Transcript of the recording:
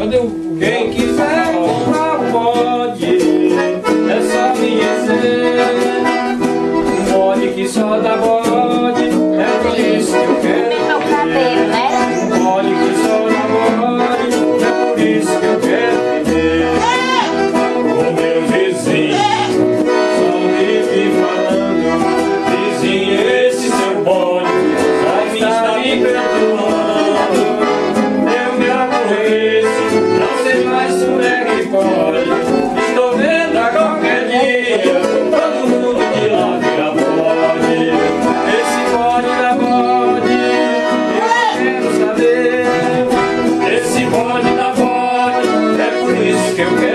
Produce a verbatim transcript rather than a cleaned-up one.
Cadê o... Quem quiser comprar o bode, é só me dizer. Um bode que só dá bode, é por isso que eu quero. Meu cabelo, né? Um bode que só dá bode, é por isso que eu quero viver. O meu vizinho só vive falando: vizinho, esse seu bode já está me perdoando. Eu me aborreço, não sei mais se o é que pode. Estou vendo a qualquer dia todo mundo de lá vira bode. Esse bode da bode, eu quero saber. Esse bode da bode, é por isso que eu quero.